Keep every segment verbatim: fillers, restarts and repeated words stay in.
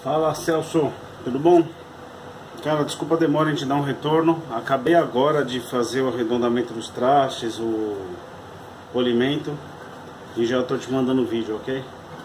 Fala, Celso, tudo bom? Cara, desculpa a demora em te dar um retorno. Acabei agora de fazer o arredondamento dos trastes, o polimento, e já estou te mandando o vídeo, ok?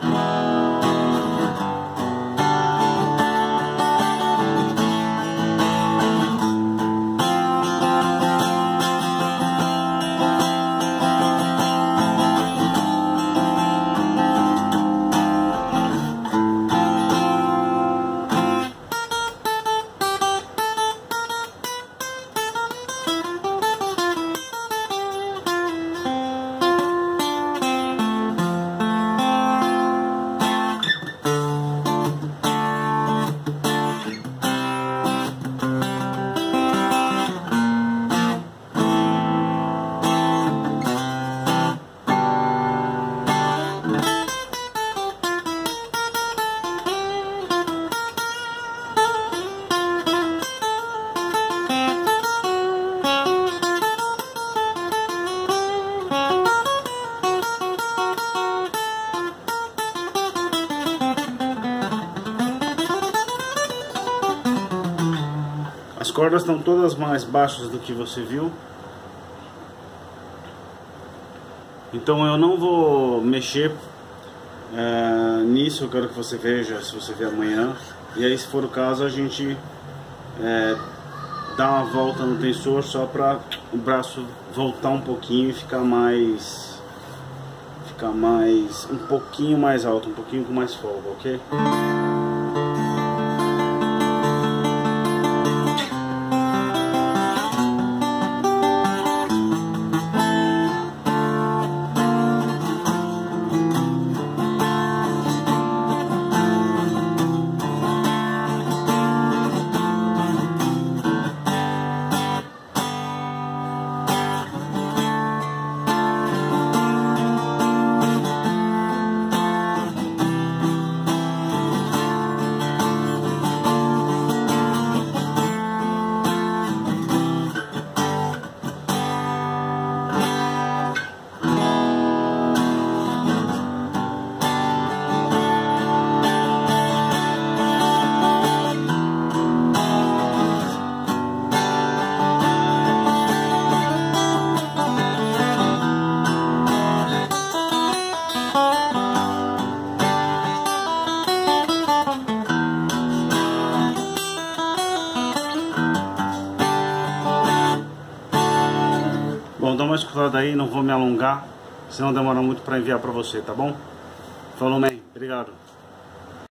As cordas estão todas mais baixas do que você viu. Então eu não vou mexer é, nisso. Eu quero que você veja, se você ver amanhã. E aí, se for o caso, a gente é, dá uma volta no tensor só para o braço voltar um pouquinho e ficar mais ficar mais um pouquinho mais alto, um pouquinho com mais folga, ok? Bom, dá uma escutada aí, não vou me alongar, senão demora muito para enviar para você, tá bom? Falou, man. Obrigado.